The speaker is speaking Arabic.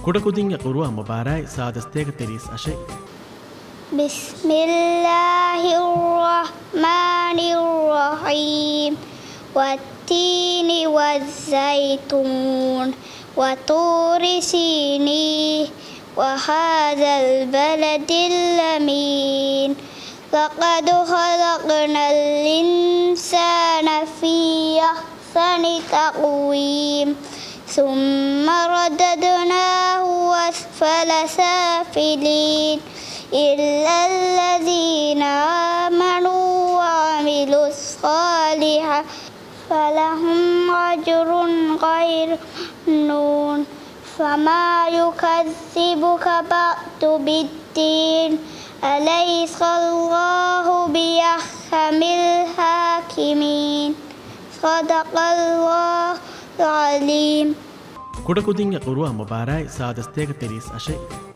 كودكودين قرآن مبارك سادستيك تريس أشي. بسم الله الرحمن الرحيم والتين والزيتون وطور سينين وهذا البلد الأمين لقد خلقنا الإنسان في أحسن تقويم ثم رددناه أسفل سافلين إلا الذين آمنوا وعملوا الصالحات فلهم أجر غير ممنون فما يكذبك بعد بالدين أليس الله بأحكم الحاكمين صدق الله العليم. كودكودين قرآن مبارك سادستيك تريس أشي.